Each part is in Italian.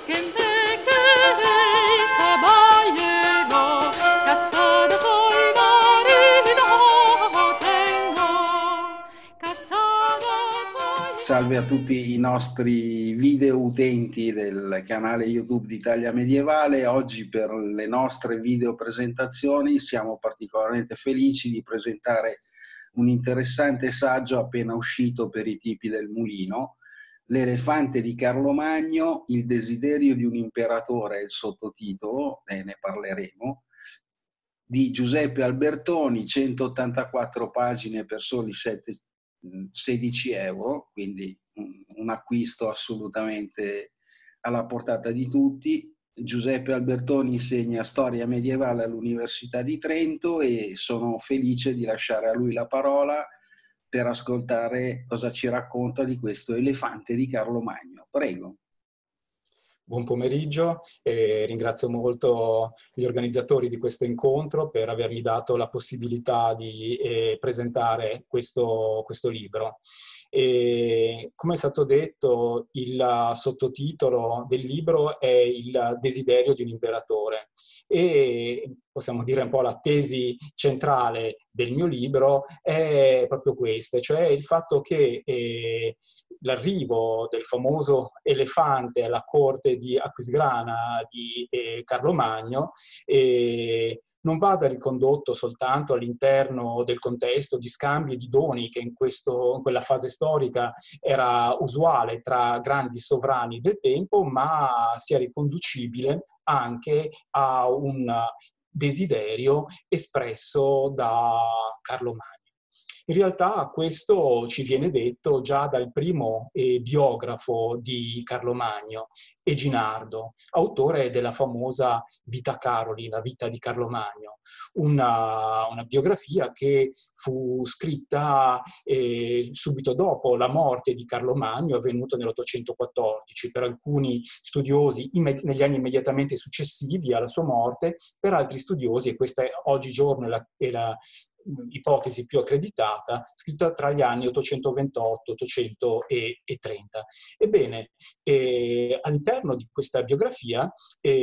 gente que caballero, casado soy, marido tengo, casado soy. Salve a tutti i nostri video utenti del canale YouTube di Italia Medievale. Oggi per le nostre video presentazioni siamo particolarmente felici di presentare un interessante saggio appena uscito per i tipi del mulino, L'elefante di Carlo Magno, il desiderio di un imperatore, il sottotitolo, e ne parleremo, di Giuseppe Albertoni, 184 pagine per soli 16 euro, quindi un acquisto assolutamente alla portata di tutti. Giuseppe Albertoni insegna storia medievale all'Università di Trento e sono felice di lasciare a lui la parola per ascoltare cosa ci racconta di questo elefante di Carlo Magno. Prego. Buon pomeriggio e ringrazio molto gli organizzatori di questo incontro per avermi dato la possibilità di presentare questo libro. E, come è stato detto, il sottotitolo del libro è Il desiderio di un imperatore e possiamo dire un po' la tesi centrale del mio libro è proprio questa, cioè il fatto che l'arrivo del famoso elefante alla corte di Aquisgrana di Carlo Magno non vada ricondotto soltanto all'interno del contesto di scambi e di doni che in quella fase storica era usuale tra grandi sovrani del tempo, ma sia riconducibile anche a un desiderio espresso da Carlo Magno. In realtà questo ci viene detto già dal primo biografo di Carlo Magno, Eginardo, autore della famosa Vita Caroli, la vita di Carlo Magno, una biografia che fu scritta subito dopo la morte di Carlo Magno, avvenuta nell'814, per alcuni studiosi negli anni immediatamente successivi alla sua morte, per altri studiosi, e questa è oggigiorno è la ipotesi più accreditata, scritta tra gli anni 828 830. Ebbene, all'interno di questa biografia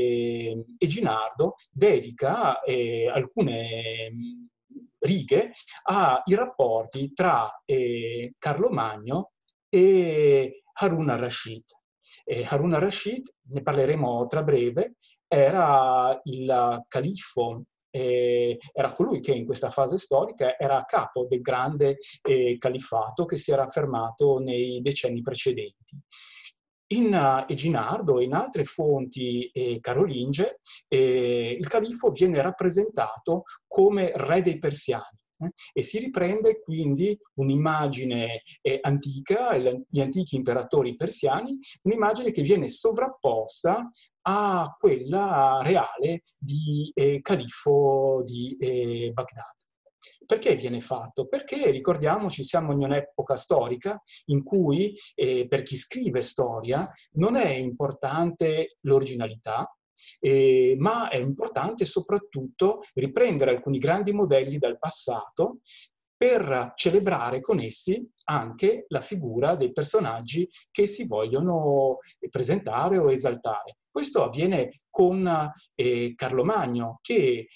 Eginardo dedica alcune righe ai rapporti tra Carlo Magno e Harun al-Rashid. Harun al-Rashid, ne parleremo tra breve, era il califfo, era colui che in questa fase storica era a capo del grande califfato che si era affermato nei decenni precedenti. In Eginardo e in altre fonti carolinge il califfo viene rappresentato come re dei persiani. E si riprende quindi un'immagine antica, gli antichi imperatori persiani, un'immagine che viene sovrapposta a quella reale di califfo di Baghdad. Perché viene fatto? Perché, ricordiamoci, siamo in un'epoca storica in cui, per chi scrive storia, non è importante l'originalità, ma è importante soprattutto riprendere alcuni grandi modelli dal passato per celebrare con essi anche la figura dei personaggi che si vogliono presentare o esaltare. Questo avviene con Carlo Magno, che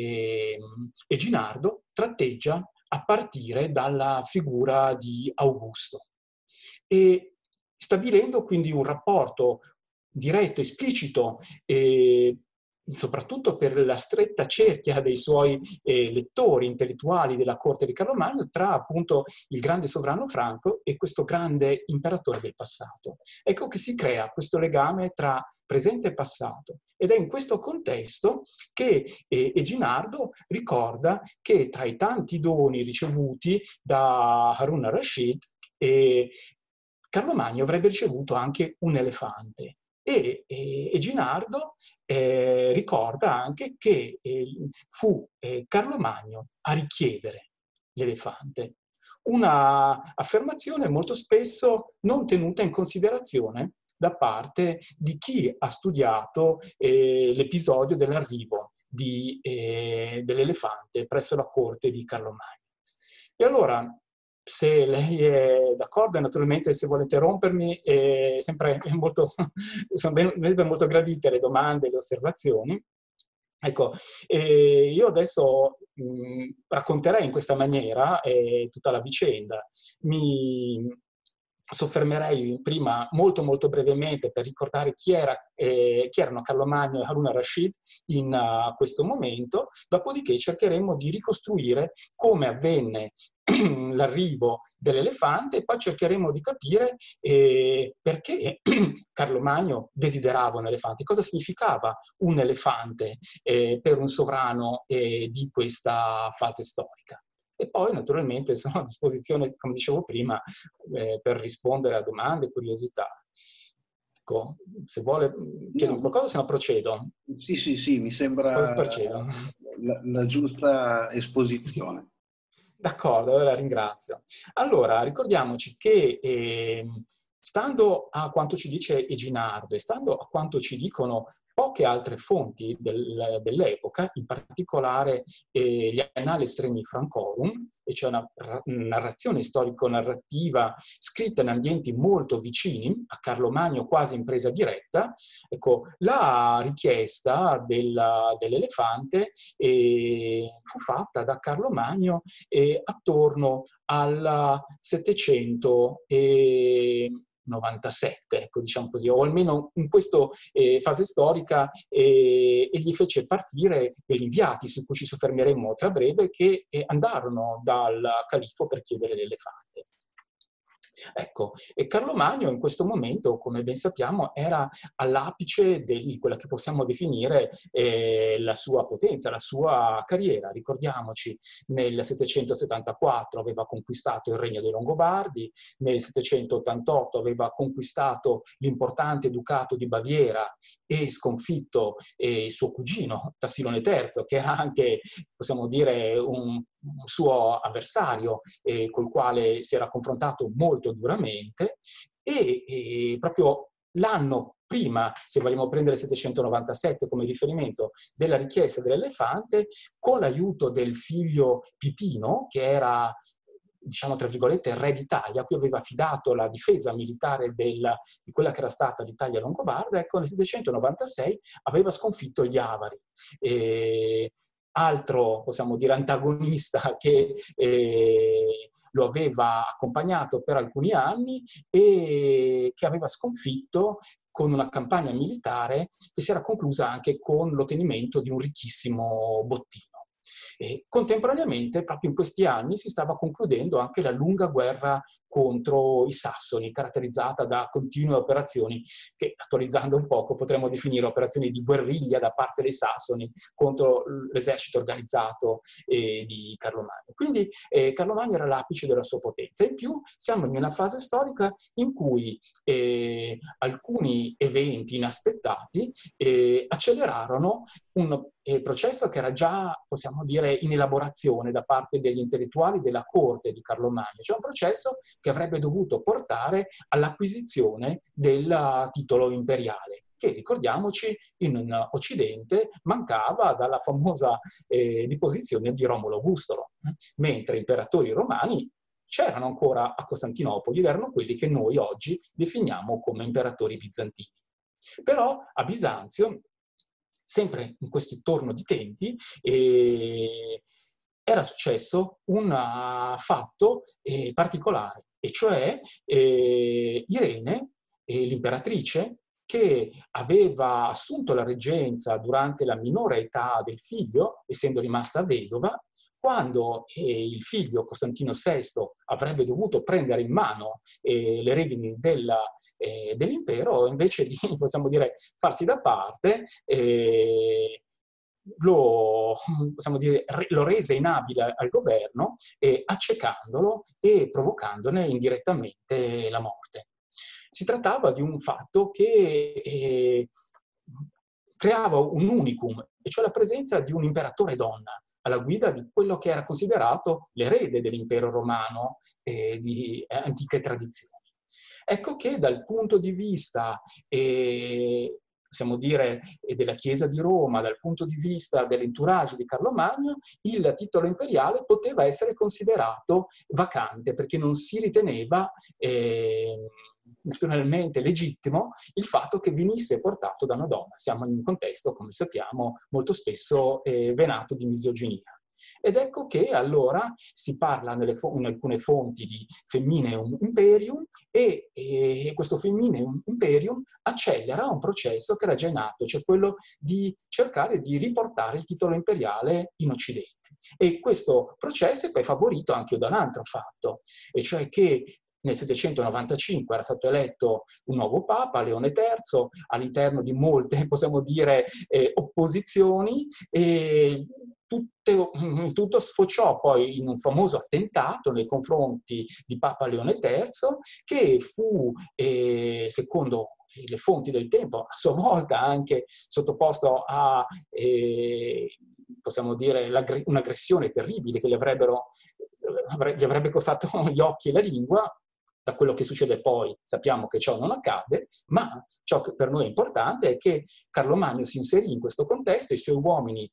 Eginardo tratteggia a partire dalla figura di Augusto, e stabilendo quindi un rapporto diretto, esplicito, soprattutto per la stretta cerchia dei suoi lettori intellettuali della corte di Carlo Magno, tra appunto il grande sovrano franco e questo grande imperatore del passato. Ecco che si crea questo legame tra presente e passato, ed è in questo contesto che Eginardo ricorda che tra i tanti doni ricevuti da Harun al-Rashid, Carlo Magno avrebbe ricevuto anche un elefante. E Eginardo ricorda anche che fu Carlo Magno a richiedere l'elefante. Una affermazione molto spesso non tenuta in considerazione da parte di chi ha studiato l'episodio dell'arrivo dell'elefante presso la corte di Carlo Magno. E allora se lei è d'accordo, e naturalmente se vuole interrompermi, sempre è molto, sono molto gradite le domande e le osservazioni. Ecco, io adesso racconterei in questa maniera tutta la vicenda. Mi soffermerei prima molto molto brevemente per ricordare chi erano Carlo Magno e Harun al-Rashid in questo momento, dopodiché cercheremo di ricostruire come avvenne l'arrivo dell'elefante e poi cercheremo di capire perché Carlo Magno desiderava un elefante, cosa significava un elefante per un sovrano di questa fase storica. E poi naturalmente sono a disposizione, come dicevo prima, per rispondere a domande, curiosità. Ecco, se vuole chiedermi qualcosa, se no procedo. Sì, mi sembra Procedo. la giusta esposizione. D'accordo, allora ringrazio. Allora, ricordiamoci che stando a quanto ci dice Eginardo e stando a quanto ci dicono poche altre fonti dell'epoca, in particolare gli Annales Regni Francorum, e cioè una narrazione storico-narrativa scritta in ambienti molto vicini a Carlo Magno, quasi in presa diretta, ecco, la richiesta dell'elefante fu fatta da Carlo Magno attorno al 797, ecco, diciamo così, o almeno in questa fase storica, egli fece partire degli inviati, su cui ci soffermeremo tra breve, che andarono dal califfo per chiedere l'elefante. Ecco, e Carlo Magno in questo momento, come ben sappiamo, era all'apice di quella che possiamo definire la sua potenza, la sua carriera. Ricordiamoci, nel 774 aveva conquistato il regno dei Longobardi, nel 788 aveva conquistato l'importante ducato di Baviera e sconfitto il suo cugino Tassilone III, che era anche, possiamo dire, un suo avversario col quale si era confrontato molto duramente, e proprio l'anno prima, se vogliamo prendere il 797 come riferimento, della richiesta dell'elefante, con l'aiuto del figlio Pipino, che era, diciamo tra virgolette, il re d'Italia, a cui aveva affidato la difesa militare di quella che era stata l'Italia longobarda, ecco, nel 796 aveva sconfitto gli Avari. Altro, possiamo dire, antagonista che lo aveva accompagnato per alcuni anni e che aveva sconfitto con una campagna militare che si era conclusa anche con l'ottenimento di un ricchissimo bottino. E contemporaneamente, proprio in questi anni, si stava concludendo anche la lunga guerra contro i Sassoni, caratterizzata da continue operazioni che, attualizzando un poco, potremmo definire operazioni di guerriglia da parte dei Sassoni contro l'esercito organizzato di Carlo Magno. Quindi Carlo Magno era l'apice della sua potenza. In più siamo in una fase storica in cui alcuni eventi inaspettati accelerarono un processo che era già, possiamo dire, in elaborazione da parte degli intellettuali della corte di Carlo Magno, cioè un processo che avrebbe dovuto portare all'acquisizione del titolo imperiale, che, ricordiamoci, in Occidente mancava dalla famosa deposizione di Romolo Augusto, mentre imperatori romani c'erano ancora a Costantinopoli ed erano quelli che noi oggi definiamo come imperatori bizantini. Però a Bisanzio, sempre in questo torno di tempi, era successo un fatto particolare, e cioè Irene, l'imperatrice, che aveva assunto la reggenza durante la minore età del figlio, essendo rimasta vedova, quando il figlio Costantino VI avrebbe dovuto prendere in mano le redini dell'impero, invece di, possiamo dire, farsi da parte, lo rese inabile al governo, accecandolo e provocandone indirettamente la morte. Si trattava di un fatto che creava un unicum, e cioè la presenza di un imperatore donna alla guida di quello che era considerato l'erede dell'impero romano di antiche tradizioni. Ecco che dal punto di vista possiamo dire, della Chiesa di Roma, dal punto di vista dell'entourage di Carlo Magno, il titolo imperiale poteva essere considerato vacante, perché non si riteneva naturalmente legittimo il fatto che venisse portato da una donna. Siamo in un contesto, come sappiamo, molto spesso venato di misoginia. Ed ecco che allora si parla in alcune fonti di Femineum Imperium e questo Femineum Imperium accelera un processo che era già in atto, cioè quello di cercare di riportare il titolo imperiale in Occidente. E questo processo è poi favorito anche da un altro fatto, e cioè che nel 795 era stato eletto un nuovo Papa, Leone III, all'interno di molte, possiamo dire, opposizioni, e tutto sfociò poi in un famoso attentato nei confronti di Papa Leone III, che fu, secondo le fonti del tempo, a sua volta anche sottoposto a, possiamo dire, un'aggressione terribile che gli avrebbe costato gli occhi e la lingua. Da quello che succede poi sappiamo che ciò non accade, ma ciò che per noi è importante è che Carlo Magno si inserì in questo contesto, i suoi uomini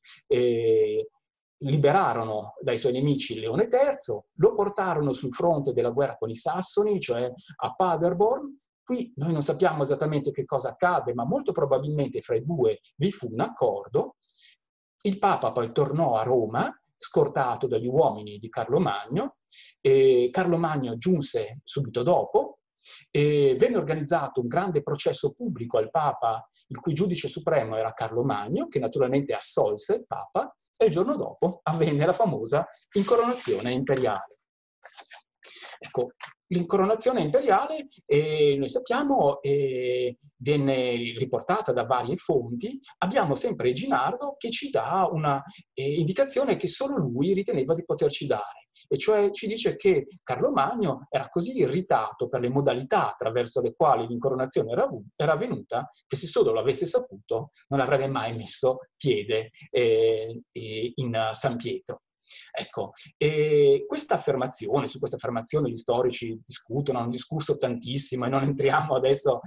liberarono dai suoi nemici Leone III, lo portarono sul fronte della guerra con i Sassoni, cioè a Paderborn. Qui noi non sappiamo esattamente che cosa accade, ma molto probabilmente fra i due vi fu un accordo. Il Papa poi tornò a Roma, scortato dagli uomini di Carlo Magno, e Carlo Magno giunse subito dopo, e venne organizzato un grande processo pubblico al Papa, il cui giudice supremo era Carlo Magno, che naturalmente assolse il Papa, e il giorno dopo avvenne la famosa incoronazione imperiale. Ecco, l'incoronazione imperiale, noi sappiamo, viene riportata da varie fonti. Abbiamo sempre Ginardo che ci dà una indicazione che solo lui riteneva di poterci dare, e cioè ci dice che Carlo Magno era così irritato per le modalità attraverso le quali l'incoronazione era avvenuta, che se solo lo avesse saputo non avrebbe mai messo piede in San Pietro. Ecco, questa affermazione, su questa affermazione gli storici discutono, hanno discusso tantissimo e non entriamo adesso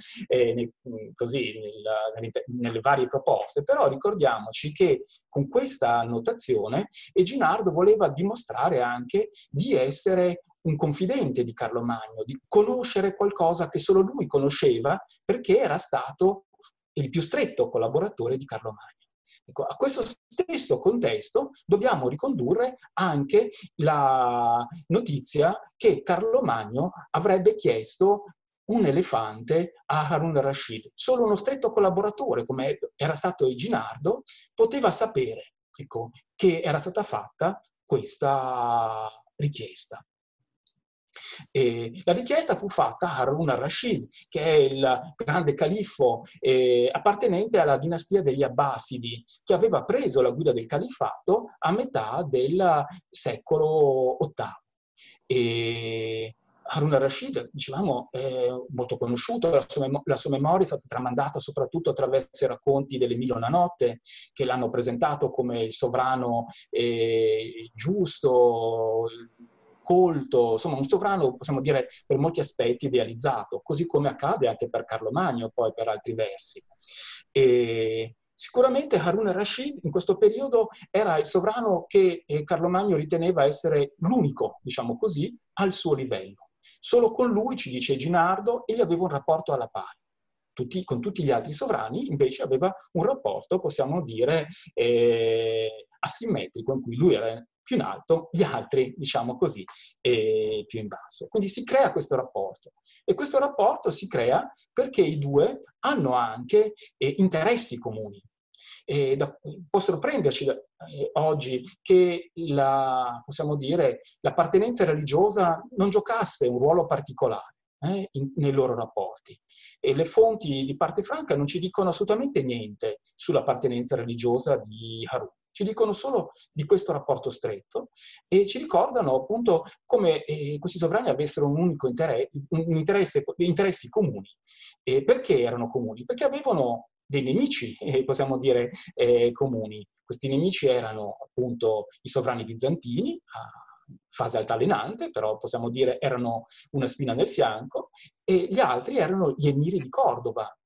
nelle varie proposte, però ricordiamoci che con questa annotazione Eginardo voleva dimostrare anche di essere un confidente di Carlo Magno, di conoscere qualcosa che solo lui conosceva, perché era stato il più stretto collaboratore di Carlo Magno. Ecco, a questo stesso contesto dobbiamo ricondurre anche la notizia che Carlo Magno avrebbe chiesto un elefante a Harun al-Rashid. Solo uno stretto collaboratore, come era stato Eginardo, poteva sapere, ecco, che era stata fatta questa richiesta. La richiesta fu fatta a Harun al-Rashid, che è il grande califfo appartenente alla dinastia degli Abbasidi, che aveva preso la guida del califfato a metà del secolo VIII. Harun al-Rashid, dicevamo, è molto conosciuto, la sua memoria è stata tramandata soprattutto attraverso i racconti dell'Emilio Nanotte, che l'hanno presentato come il sovrano giusto, colto, insomma un sovrano, possiamo dire, per molti aspetti idealizzato, così come accade anche per Carlo Magno, poi per altri versi. Sicuramente Harun al-Rashid in questo periodo era il sovrano che Carlo Magno riteneva essere l'unico, diciamo così, al suo livello. Solo con lui, ci dice Ginardo, egli aveva un rapporto alla pari. Con tutti gli altri sovrani invece aveva un rapporto, possiamo dire, asimmetrico, in cui lui era più in alto, gli altri, diciamo così, più in basso. Quindi si crea questo rapporto. E questo rapporto si crea perché i due hanno anche interessi comuni. Può sorprenderci oggi che possiamo dire, l'appartenenza religiosa non giocasse un ruolo particolare nei loro rapporti. E le fonti di parte franca non ci dicono assolutamente niente sull'appartenenza religiosa di Harun. Ci dicono solo di questo rapporto stretto e ci ricordano appunto come questi sovrani avessero un unico interessi comuni. Perché erano comuni? Perché avevano dei nemici, possiamo dire, comuni. Questi nemici erano appunto i sovrani bizantini, fase altalenante, però possiamo dire erano una spina nel fianco, e gli altri erano gli emiri di Cordova,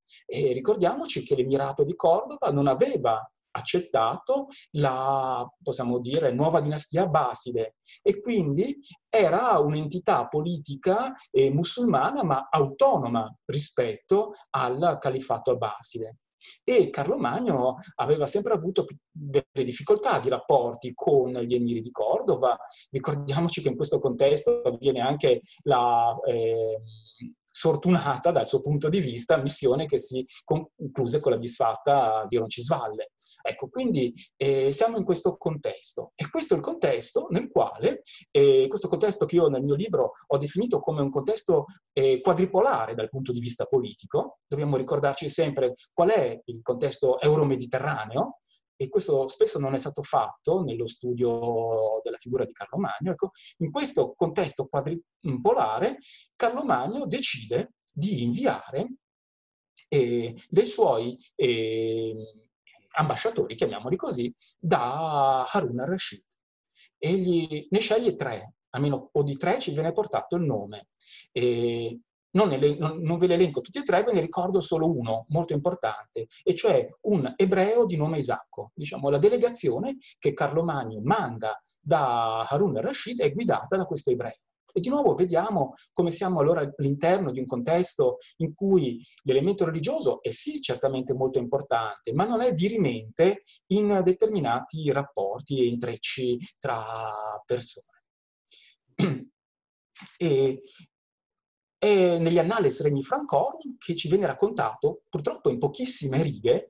E ricordiamoci che l'Emirato di Cordova non aveva accettato la, possiamo dire, nuova dinastia abbaside, e quindi era un'entità politica musulmana ma autonoma rispetto al califfato abbaside. E Carlo Magno aveva sempre avuto delle difficoltà di rapporti con gli emiri di Cordova. Ricordiamoci che in questo contesto avviene anche la sfortunata, dal suo punto di vista, missione che si concluse con la disfatta di Roncisvalle. Ecco, quindi siamo in questo contesto. E questo è il contesto nel quale, questo contesto che io nel mio libro ho definito come un contesto quadripolare dal punto di vista politico. Dobbiamo ricordarci sempre qual è il contesto euro-mediterraneo, e questo spesso non è stato fatto nello studio della figura di Carlo Magno. Ecco, in questo contesto quadripolare, Carlo Magno decide di inviare dei suoi ambasciatori, chiamiamoli così, da Harun al-Rashid. Egli ne sceglie 3, almeno o di 3 ci viene portato il nome. Non ve le elenco tutti e 3, ve ne ricordo solo uno molto importante, e cioè un ebreo di nome Isacco. Diciamo, la delegazione che Carlo Magno manda da Harun al-Rashid è guidata da questo ebreo. E di nuovo vediamo come siamo allora all'interno di un contesto in cui l'elemento religioso è sì certamente molto importante, ma non è dirimente in determinati rapporti e intrecci tra persone. E negli Annales Regni Francorum che ci viene raccontato, purtroppo in pochissime righe,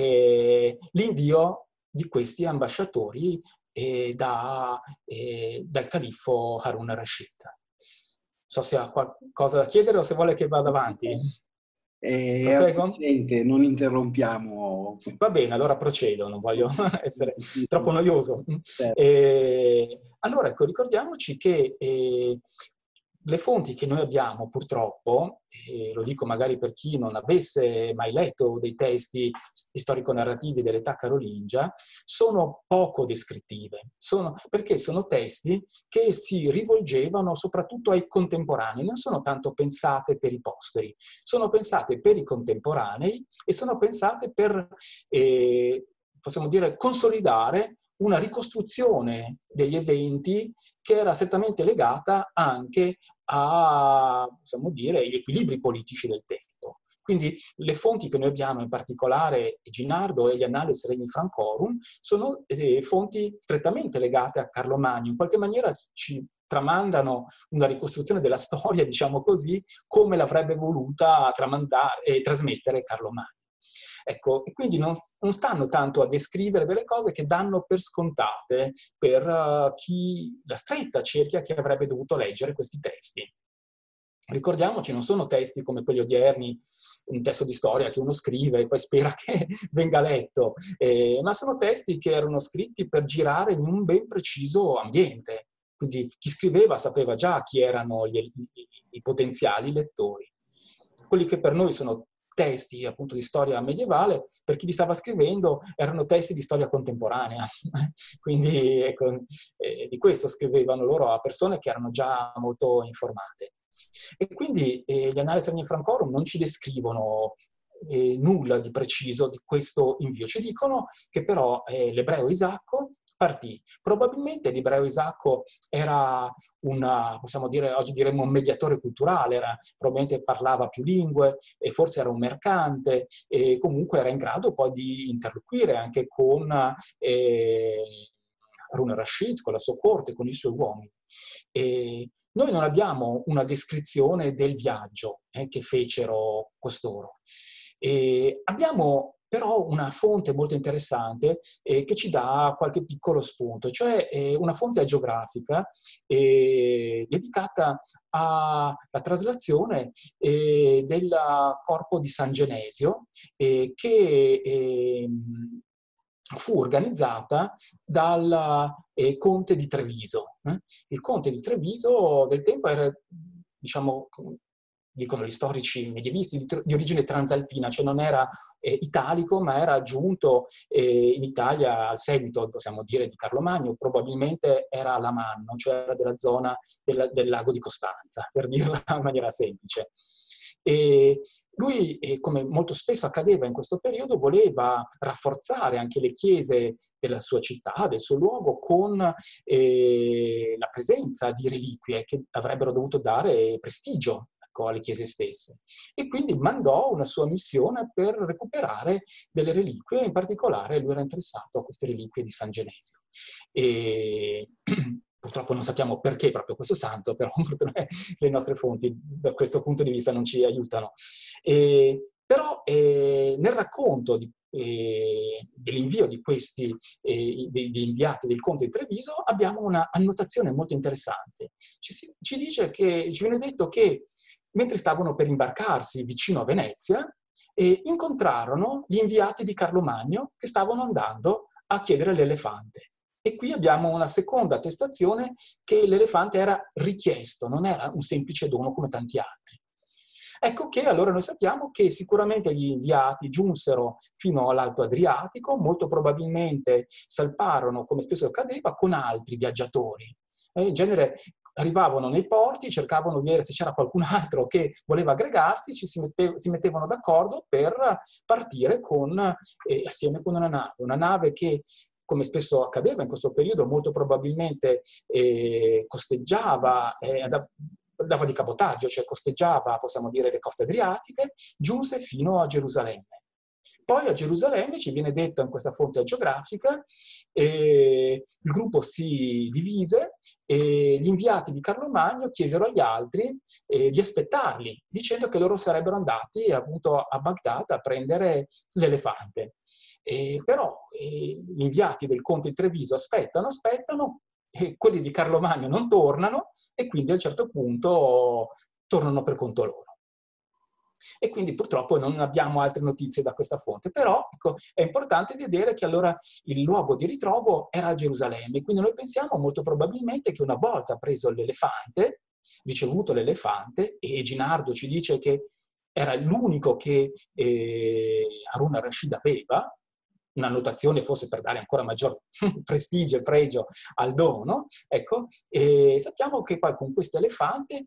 l'invio di questi ambasciatori dal califfo Harun al-Rashid. Non so se ha qualcosa da chiedere o se vuole che vada avanti. Proseguo? Non interrompiamo. Va bene, allora procedo, non voglio essere troppo noioso. Certo. Allora, ecco, ricordiamoci che le fonti che noi abbiamo, purtroppo, e lo dico magari per chi non avesse mai letto dei testi storico-narrativi dell'età carolingia, sono poco descrittive, perché sono testi che si rivolgevano soprattutto ai contemporanei, non sono tanto pensate per i posteri, sono pensate per i contemporanei e sono pensate per, possiamo dire, consolidare una ricostruzione degli eventi che era strettamente legata anche a, possiamo dire, gli equilibri politici del tempo. Quindi le fonti che noi abbiamo, in particolare Ginardo e gli Annales Regni Francorum, sono fonti strettamente legate a Carlo Magno, in qualche maniera ci tramandano una ricostruzione della storia, diciamo così, come l'avrebbe voluta tramandare e trasmettere Carlo Magno. Ecco, e quindi non stanno tanto a descrivere delle cose che danno per scontate per la stretta cerchia che avrebbe dovuto leggere questi testi. Ricordiamoci, non sono testi come quelli odierni, un testo di storia che uno scrive e poi spera che venga letto, ma sono testi che erano scritti per girare in un ben preciso ambiente. Quindi chi scriveva sapeva già chi erano i potenziali lettori. Quelli che per noi sono testi appunto di storia medievale, per chi li stava scrivendo erano testi di storia contemporanea. Quindi ecco, di questo scrivevano loro a persone che erano già molto informate. E quindi gli Annales Regni Francorum non ci descrivono nulla di preciso di questo invio, ci dicono che però l'ebreo Isacco partì. Probabilmente l'ebreo Isacco era possiamo dire, oggi diremmo un mediatore culturale, probabilmente parlava più lingue, e forse era un mercante, e comunque era in grado poi di interloquire anche con Harun al-Rashid, con la sua corte, con i suoi uomini. Noi non abbiamo una descrizione del viaggio che fecero costoro. Abbiamo però una fonte molto interessante che ci dà qualche piccolo spunto, cioè una fonte agiografica dedicata alla traslazione del corpo di San Genesio che fu organizzata dal conte di Treviso. Il conte di Treviso del tempo era, diciamo, dicono gli storici medievisti, di origine transalpina, cioè non era italico, ma era giunto in Italia al seguito, possiamo dire, di Carlo Magno, probabilmente era alamanno, cioè era della zona del lago di Costanza, per dirla in maniera semplice. E Lui, come molto spesso accadeva in questo periodo, voleva rafforzare anche le chiese della sua città, del suo luogo, con la presenza di reliquie che avrebbero dovuto dare prestigio, ecco, alle chiese stesse. E quindi mandò una sua missione per recuperare delle reliquie, in particolare lui era interessato a queste reliquie di San Genesio. E purtroppo non sappiamo perché proprio questo santo, però le nostre fonti da questo punto di vista non ci aiutano. Però nel racconto dell'invio di questi degli inviati del conte di Treviso abbiamo una annotazione molto interessante. Ci dice che, ci viene detto che mentre stavano per imbarcarsi vicino a Venezia, incontrarono gli inviati di Carlo Magno che stavano andando a chiedere l'elefante. E qui abbiamo una seconda attestazione che l'elefante era richiesto, non era un semplice dono come tanti altri. Ecco che allora noi sappiamo che sicuramente gli inviati giunsero fino all'Alto Adriatico, molto probabilmente salparono, come spesso accadeva, con altri viaggiatori. In genere arrivavano nei porti, cercavano di vedere se c'era qualcun altro che voleva aggregarsi, si mettevano d'accordo per partire assieme con una nave che, come spesso accadeva in questo periodo, molto probabilmente costeggiava, andava di cabotaggio, cioè costeggiava, possiamo dire, le coste adriatiche, giunse fino a Gerusalemme. Poi a Gerusalemme, ci viene detto in questa fonte geografica, il gruppo si divise e gli inviati di Carlo Magno chiesero agli altri di aspettarli, dicendo che loro sarebbero andati appunto a Baghdad a prendere l'elefante. Però gli inviati del conte di Treviso aspettano, e quelli di Carlo Magno non tornano e quindi a un certo punto tornano per conto loro. E quindi purtroppo non abbiamo altre notizie da questa fonte, però ecco, è importante vedere che allora il luogo di ritrovo era a Gerusalemme, quindi noi pensiamo molto probabilmente che una volta preso l'elefante, ricevuto l'elefante, e Ginardo ci dice che era l'unico che Harun al-Rashid aveva, una notazione forse per dare ancora maggior prestigio e pregio al dono, ecco, e sappiamo che poi con questo elefante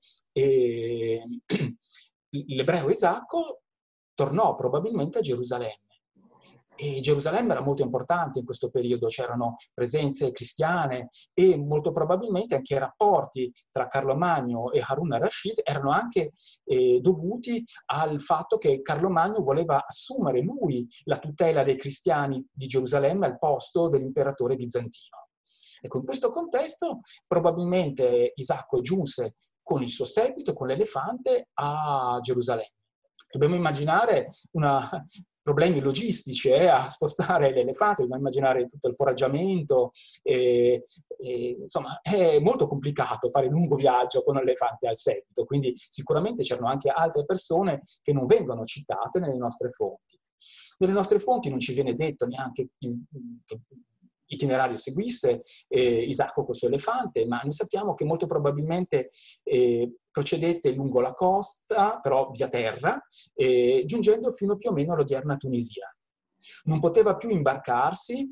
l'ebreo Isacco tornò probabilmente a Gerusalemme. E Gerusalemme era molto importante in questo periodo, c'erano presenze cristiane e molto probabilmente anche i rapporti tra Carlo Magno e Harun al-Rashid erano anche dovuti al fatto che Carlo Magno voleva assumere lui la tutela dei cristiani di Gerusalemme al posto dell'imperatore bizantino. Ecco, in questo contesto probabilmente Isacco giunse con il suo seguito, con l'elefante, a Gerusalemme. Dobbiamo immaginare problemi logistici a spostare l'elefante, dobbiamo immaginare tutto il foraggiamento, insomma è molto complicato fare un lungo viaggio con l'elefante al seguito, quindi sicuramente c'erano anche altre persone che non vengono citate nelle nostre fonti. Nelle nostre fonti non ci viene detto neanche che itinerario seguisse Isacco col suo elefante, ma noi sappiamo che molto probabilmente procedette lungo la costa, però via terra, giungendo fino più o meno all'odierna Tunisia. Non poteva più imbarcarsi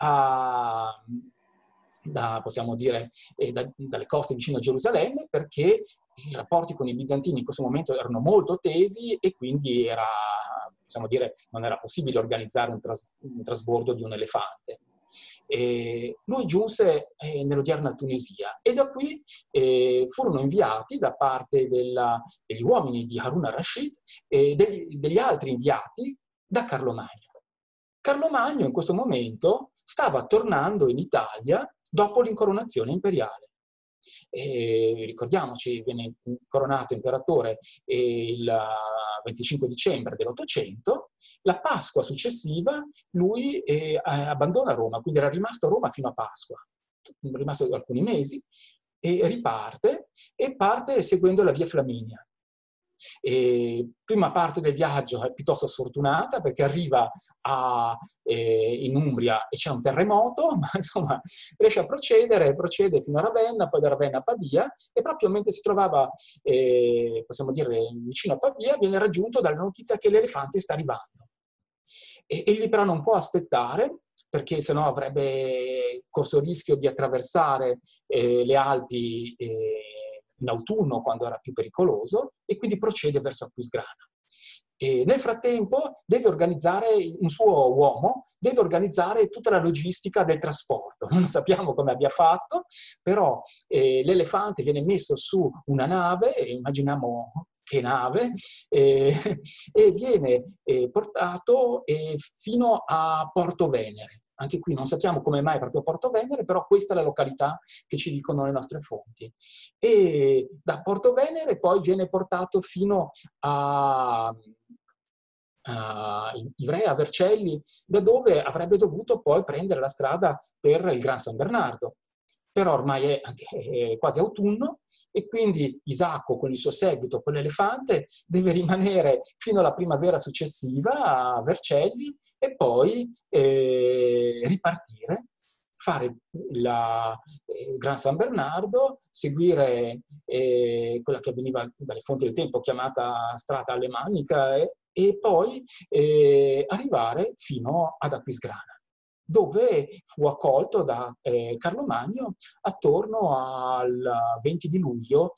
possiamo dire, dalle coste vicino a Gerusalemme, perché i rapporti con i bizantini in questo momento erano molto tesi e quindi possiamo dire, non era possibile organizzare un trasbordo di un elefante. Lui giunse nell'odierna Tunisia e da qui furono inviati da parte degli uomini di Harun al-Rashid e degli altri inviati da Carlo Magno. Carlo Magno in questo momento stava tornando in Italia dopo l'incoronazione imperiale. Ricordiamoci, viene coronato imperatore il 25 dicembre dell'800, la Pasqua successiva lui abbandona Roma, quindi era rimasto a Roma fino a Pasqua, rimasto alcuni mesi, e riparte, e parte seguendo la via Flaminia. Prima parte del viaggio è piuttosto sfortunata perché arriva in Umbria e c'è un terremoto, ma insomma riesce a procede fino a Ravenna, poi da Ravenna a Pavia, e proprio mentre si trovava, possiamo dire, vicino a Pavia, viene raggiunto dalla notizia che l'elefante sta arrivando. Egli però non può aspettare, perché sennò avrebbe corso il rischio di attraversare le Alpi in autunno, quando era più pericoloso, e quindi procede verso Aquisgrana. E nel frattempo deve organizzare, un suo uomo deve organizzare tutta la logistica del trasporto. Non sappiamo come abbia fatto, però l'elefante viene messo su una nave, immaginiamo che nave, e viene portato fino a Porto Venere. Anche qui non sappiamo come mai proprio Porto Venere, però questa è la località che ci dicono le nostre fonti. E da Porto Venere poi viene portato fino a Ivrea, Vercelli, da dove avrebbe dovuto poi prendere la strada per il Gran San Bernardo. Però ormai è anche quasi autunno e quindi Isacco con il suo seguito, con l'elefante, deve rimanere fino alla primavera successiva a Vercelli e poi ripartire, fare il Gran San Bernardo, seguire quella che avveniva dalle fonti del tempo chiamata Strada Alemannica e poi arrivare fino ad Aquisgrana, dove fu accolto da Carlo Magno attorno al 20 di luglio,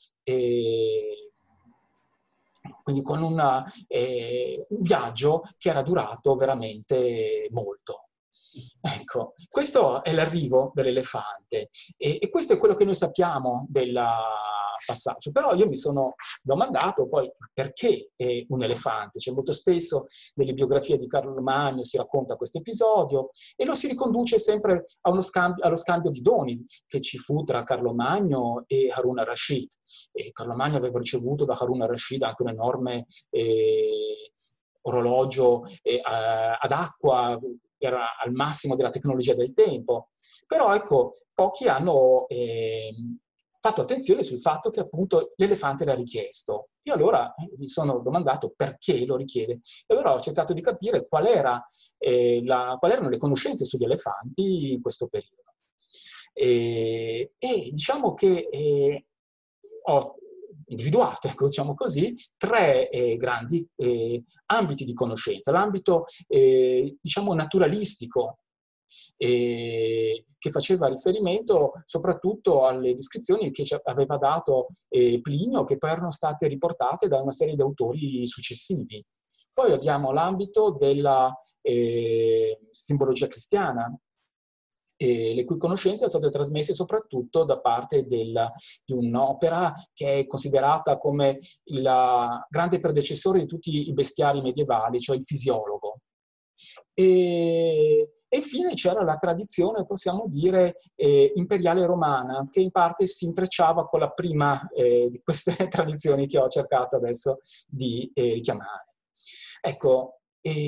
quindi con un viaggio che era durato veramente molto. Ecco, questo è l'arrivo dell'elefante e questo è quello che noi sappiamo del passaggio. Però io mi sono domandato poi perché un elefante. Cioè, molto spesso nelle biografie di Carlo Magno si racconta questo episodio e lo si riconduce sempre a allo scambio di doni che ci fu tra Carlo Magno e Harun al-Rashid. Carlo Magno aveva ricevuto da Harun al-Rashid anche un enorme orologio ad acqua, era al massimo della tecnologia del tempo. Però ecco, pochi hanno fatto attenzione sul fatto che appunto l'elefante l'ha richiesto. Io allora mi sono domandato perché lo richiede. E allora ho cercato di capire quali erano le conoscenze sugli elefanti in questo periodo. E diciamo che ho individuato, ecco, diciamo così, tre grandi ambiti di conoscenza. L'ambito, diciamo, naturalistico, che faceva riferimento soprattutto alle descrizioni che ci aveva dato Plinio, che poi erano state riportate da una serie di autori successivi. Poi abbiamo l'ambito della simbologia cristiana, le cui conoscenze sono state trasmesse soprattutto da parte di un'opera che è considerata come il grande predecessore di tutti i bestiari medievali, cioè il fisiologo. E infine c'era la tradizione, possiamo dire, imperiale romana, che in parte si intrecciava con la prima di queste tradizioni che ho cercato adesso di richiamare. Ecco,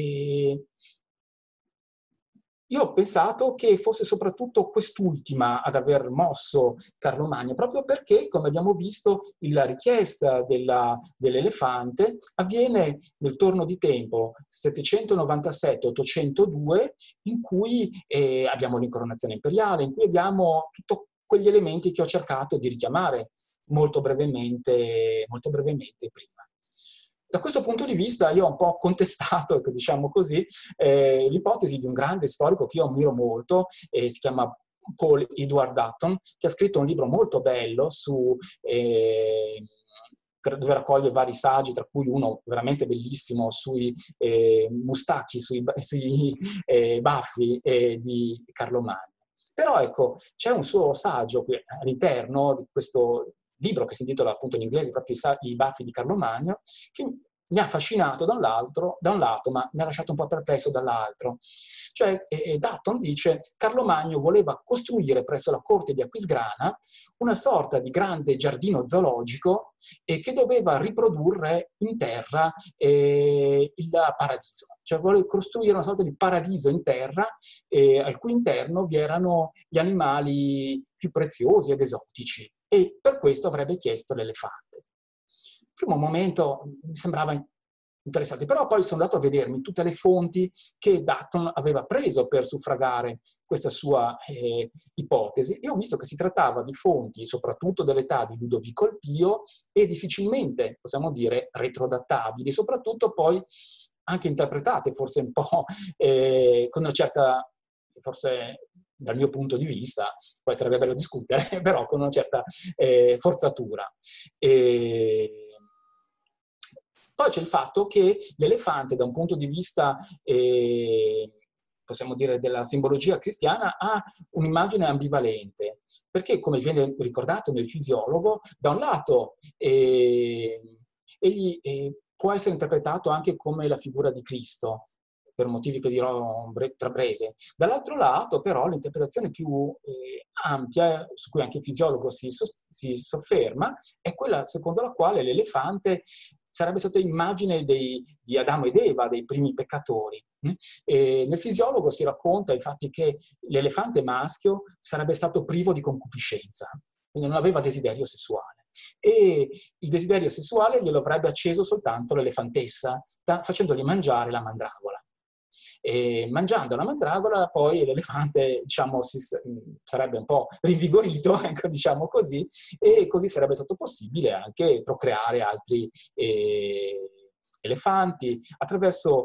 io ho pensato che fosse soprattutto quest'ultima ad aver mosso Carlo Magno, proprio perché, come abbiamo visto, la richiesta dell'elefante avviene nel torno di tempo 797-802, in cui abbiamo l'incoronazione imperiale, in cui abbiamo tutti quegli elementi che ho cercato di richiamare molto brevemente prima. Da questo punto di vista io ho un po' contestato, diciamo così, l'ipotesi di un grande storico che io ammiro molto, si chiama Paul Edward Dutton, che ha scritto un libro molto bello dove raccoglie vari saggi, tra cui uno veramente bellissimo sui mustacchi, sui baffi di Carlo Magno. Però ecco, c'è un suo saggio all'interno di questo libro che si intitola appunto in inglese proprio I baffi di Carlo Magno, che mi ha affascinato da un lato, ma mi ha lasciato un po' perplesso dall'altro. Cioè, Dutton dice: Carlo Magno voleva costruire presso la corte di Aquisgrana una sorta di grande giardino zoologico che doveva riprodurre in terra il paradiso. Cioè, voleva costruire una sorta di paradiso in terra al cui interno vi erano gli animali più preziosi ed esotici. E per questo avrebbe chiesto l'elefante. In primo momento mi sembrava interessante, però poi sono andato a vedermi tutte le fonti che Dutton aveva preso per suffragare questa sua ipotesi e ho visto che si trattava di fonti soprattutto dell'età di Ludovico il Pio e difficilmente, possiamo dire, retrodattabili, soprattutto poi anche interpretate forse un po' con una certa, forse dal mio punto di vista, poi sarebbe bello discutere, però con una certa forzatura. Poi c'è il fatto che l'elefante, da un punto di vista, possiamo dire, della simbologia cristiana, ha un'immagine ambivalente, perché, come viene ricordato nel Fisiologo, da un lato egli può essere interpretato anche come la figura di Cristo, per motivi che dirò tra breve. Dall'altro lato, però, l'interpretazione più ampia, su cui anche il Fisiologo si sofferma, è quella secondo la quale l'elefante sarebbe stata immagine di Adamo ed Eva, dei primi peccatori. Nel Fisiologo si racconta infatti che l'elefante maschio sarebbe stato privo di concupiscenza, quindi non aveva desiderio sessuale. E il desiderio sessuale glielo avrebbe acceso soltanto l'elefantessa, facendogli mangiare la mandragola. E mangiando la mandragola poi l'elefante, diciamo, sarebbe un po' rinvigorito, ecco, diciamo così, e così sarebbe stato possibile anche procreare altri elefanti attraverso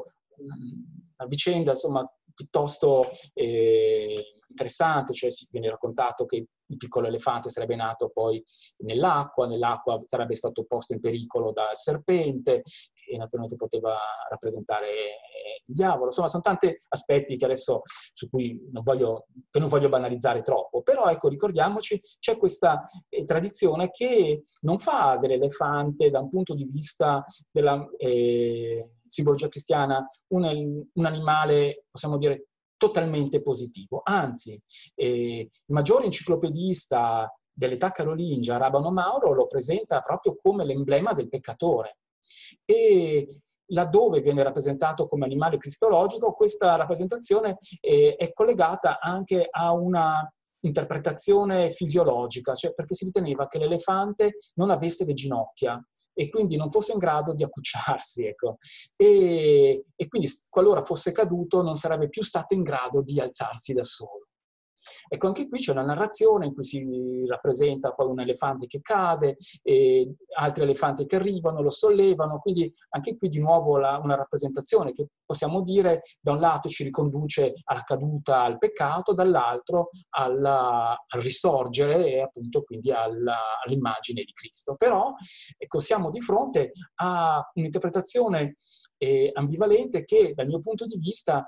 una vicenda, insomma, piuttosto interessante, cioè viene raccontato che il piccolo elefante sarebbe nato poi nell'acqua sarebbe stato posto in pericolo dal serpente, che naturalmente poteva rappresentare il diavolo. Insomma, sono tanti aspetti che adesso su cui non voglio banalizzare troppo, però ecco, ricordiamoci, c'è questa tradizione che non fa dell'elefante, da un punto di vista della simbologia cristiana, un animale, possiamo dire, totalmente positivo. Anzi, il maggiore enciclopedista dell'età carolingia, Rabano Mauro, lo presenta proprio come l'emblema del peccatore. E laddove viene rappresentato come animale cristologico, questa rappresentazione è collegata anche a una interpretazione fisiologica, cioè perché si riteneva che l'elefante non avesse le ginocchia e quindi non fosse in grado di accucciarsi, ecco. E quindi qualora fosse caduto non sarebbe più stato in grado di alzarsi da solo. Ecco, anche qui c'è una narrazione in cui si rappresenta poi un elefante che cade, e altri elefanti che arrivano, lo sollevano, quindi anche qui di nuovo una rappresentazione che possiamo dire da un lato ci riconduce alla caduta, al peccato, dall'altro al risorgere e appunto quindi all'immagine di Cristo. Però ecco, siamo di fronte a un'interpretazione ambivalente che dal mio punto di vista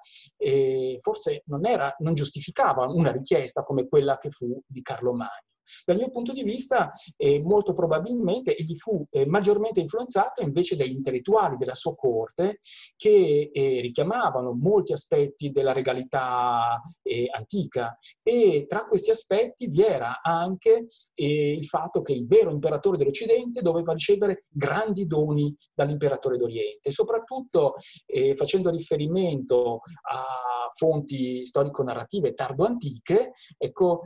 forse non giustificava una richiesta come quella che fu di Carlo Magno. Dal mio punto di vista, molto probabilmente egli fu maggiormente influenzato invece dagli intellettuali della sua corte che richiamavano molti aspetti della regalità antica, e tra questi aspetti vi era anche il fatto che il vero imperatore dell'Occidente doveva ricevere grandi doni dall'imperatore d'Oriente, soprattutto facendo riferimento a fonti storico-narrative tardo-antiche, ecco,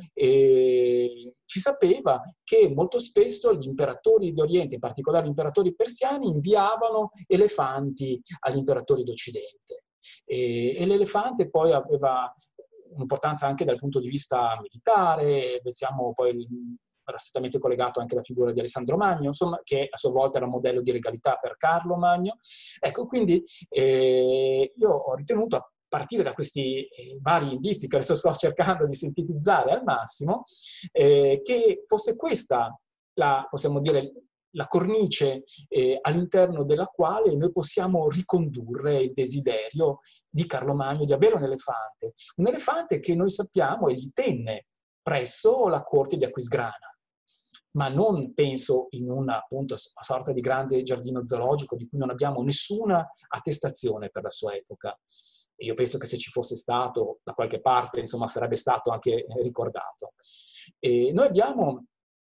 si sapeva che molto spesso gli imperatori d'Oriente, in particolare gli imperatori persiani, inviavano elefanti agli imperatori d'Occidente. E l'elefante poi aveva un'importanza anche dal punto di vista militare, pensiamo poi era strettamente collegato anche alla figura di Alessandro Magno, insomma, che a sua volta era modello di regalità per Carlo Magno. Ecco, quindi io ho ritenuto, a partire da questi vari indizi che adesso sto cercando di sintetizzare al massimo, che fosse questa possiamo dire, la cornice all'interno della quale noi possiamo ricondurre il desiderio di Carlo Magno di avere un elefante che noi sappiamo egli tenne presso la corte di Aquisgrana, ma non penso in una appunto sorta di grande giardino zoologico di cui non abbiamo nessuna attestazione per la sua epoca. Io penso che se ci fosse stato da qualche parte, insomma, sarebbe stato anche ricordato. Noi abbiamo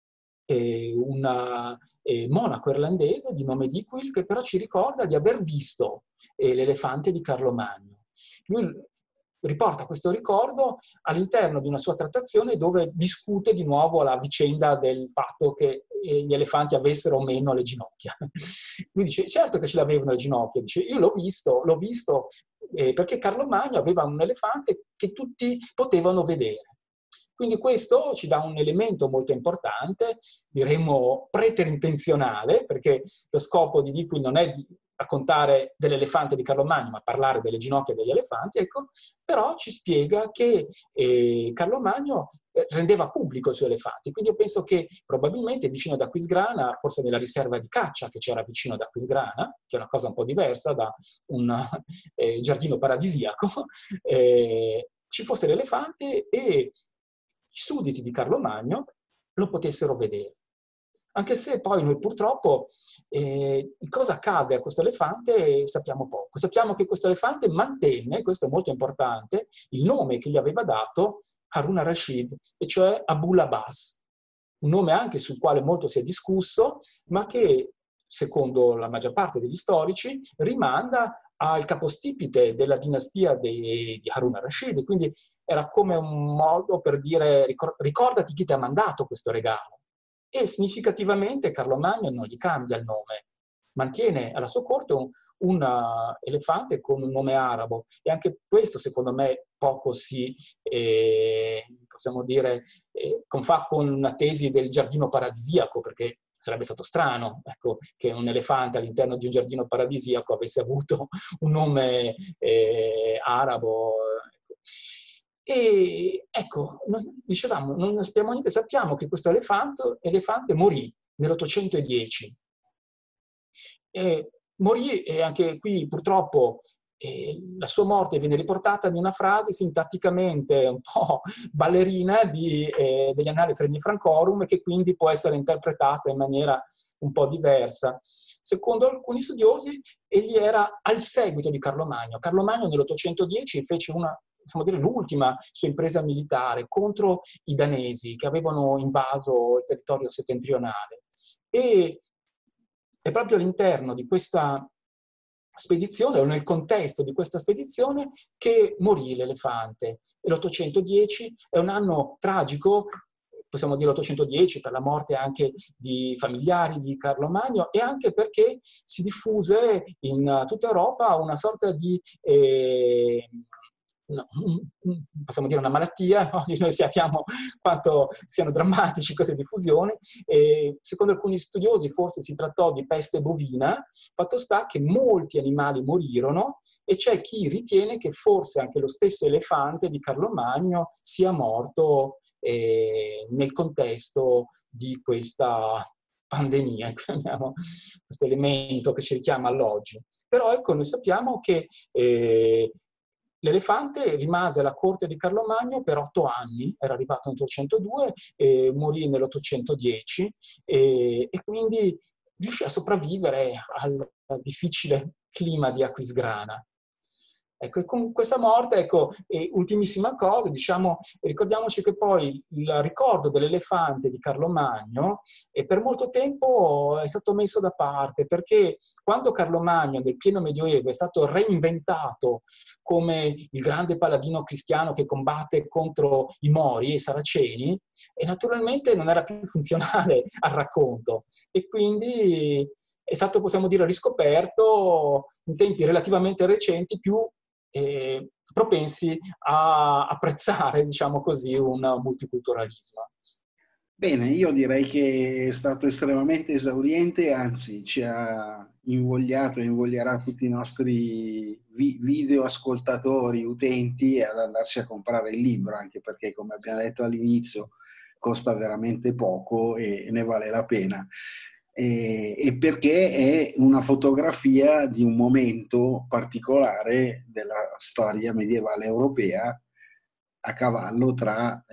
un monaco irlandese di nome Dicuil che però ci ricorda di aver visto l'elefante di Carlo Magno. Lui riporta questo ricordo all'interno di una sua trattazione dove discute di nuovo la vicenda del fatto che gli elefanti avessero o meno le ginocchia. Lui dice, certo che ce l'avevano le ginocchia, dice, io l'ho visto perché Carlo Magno aveva un elefante che tutti potevano vedere. Quindi questo ci dà un elemento molto importante, diremmo preterintenzionale, perché lo scopo di Dicuil non è di raccontare dell'elefante di Carlo Magno, ma parlare delle ginocchia degli elefanti, ecco, però ci spiega che Carlo Magno rendeva pubblico i suoi elefanti. Quindi io penso che probabilmente vicino ad Aquisgrana, forse nella riserva di caccia che c'era vicino ad Aquisgrana, che è una cosa un po' diversa da un giardino paradisiaco, ci fosse l'elefante e i sudditi di Carlo Magno lo potessero vedere. Anche se poi noi purtroppo cosa accade a questo elefante sappiamo poco. Sappiamo che questo elefante mantenne, questo è molto importante, il nome che gli aveva dato Harun al-Rashid, e cioè Abul Abbas, un nome anche sul quale molto si è discusso, ma che, secondo la maggior parte degli storici, rimanda al capostipite della dinastia di Harun al-Rashid, quindi era come un modo per dire ricordati chi ti ha mandato questo regalo. E significativamente Carlo Magno non gli cambia il nome, mantiene alla sua corte un elefante con un nome arabo, e anche questo secondo me poco si, possiamo dire, confà con una tesi del giardino paradisiaco, perché sarebbe stato strano, ecco, che un elefante all'interno di un giardino paradisiaco avesse avuto un nome arabo. E ecco, dicevamo, non sappiamo niente, sappiamo che questo elefante morì nell'810. Morì, e anche qui purtroppo la sua morte viene riportata in una frase sintatticamente un po' ballerina degli Annales Regni Francorum, che quindi può essere interpretata in maniera un po' diversa. Secondo alcuni studiosi, egli era al seguito di Carlo Magno. Carlo Magno nell'810 fece possiamo dire, l'ultima sua impresa militare contro i danesi che avevano invaso il territorio settentrionale. E è proprio all'interno di questa spedizione, o nel contesto di questa spedizione, che morì l'elefante. E l'810 è un anno tragico, possiamo dire l'810 per la morte anche di familiari di Carlo Magno, e anche perché si diffuse in tutta Europa una sorta di possiamo dire una malattia. Oggi noi sappiamo quanto siano drammatici queste diffusioni, e secondo alcuni studiosi forse si trattò di peste bovina. Fatto sta che molti animali morirono, e c'è chi ritiene che forse anche lo stesso elefante di Carlo Magno sia morto nel contesto di questa pandemia, questo elemento che ci richiama all'oggi. Però ecco, noi sappiamo che l'elefante rimase alla corte di Carlo Magno per 8 anni, era arrivato nell'802 e morì nell'810, e quindi riuscì a sopravvivere al difficile clima di Aquisgrana. Ecco, e con questa morte, ecco, ultimissima cosa, diciamo, ricordiamoci che poi il ricordo dell'elefante di Carlo Magno per molto tempo è stato messo da parte, perché quando Carlo Magno nel pieno Medioevo è stato reinventato come il grande paladino cristiano che combatte contro i Mori e i Saraceni, e naturalmente non era più funzionale al racconto, e quindi è stato, possiamo dire, riscoperto in tempi relativamente recenti, più propensi a apprezzare, diciamo così, un multiculturalismo. Bene, io direi che è stato estremamente esauriente, anzi ci ha invogliato e invoglierà tutti i nostri video ascoltatori, utenti, ad andarci a comprare il libro, anche perché, come abbiamo detto all'inizio, costa veramente poco e ne vale la pena. E perché è una fotografia di un momento particolare della storia medievale europea, a cavallo tra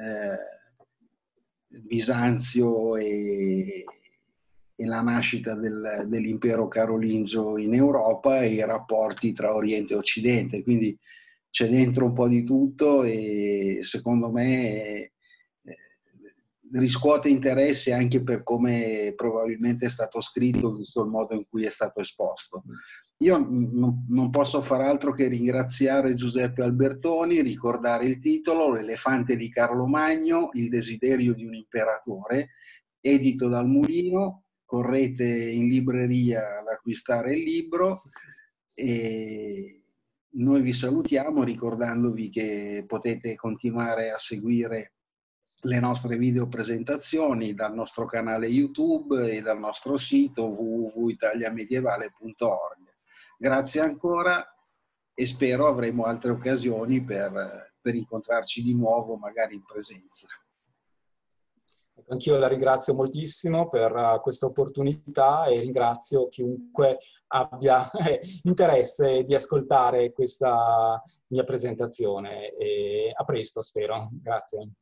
Bisanzio e la nascita dell'impero carolingio in Europa e i rapporti tra Oriente e Occidente. Quindi c'è dentro un po' di tutto, e secondo me riscuote interesse anche per come probabilmente è stato scritto, visto il modo in cui è stato esposto. Io non posso far altro che ringraziare Giuseppe Albertoni, ricordare il titolo: L'elefante di Carlo Magno, il desiderio di un imperatore, edito dal Mulino. Correte in libreria ad acquistare il libro, e noi vi salutiamo ricordandovi che potete continuare a seguire le nostre video presentazioni dal nostro canale YouTube e dal nostro sito www.italiamedievale.org. Grazie ancora e spero avremo altre occasioni per incontrarci di nuovo, magari in presenza. Anch'io la ringrazio moltissimo per questa opportunità e ringrazio chiunque abbia interesse di ascoltare questa mia presentazione. E a presto, spero. Grazie.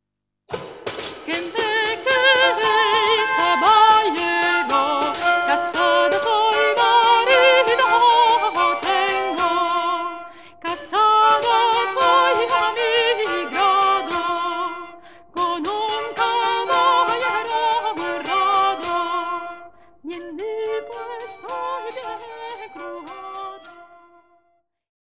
Gente che sabaiero, cassado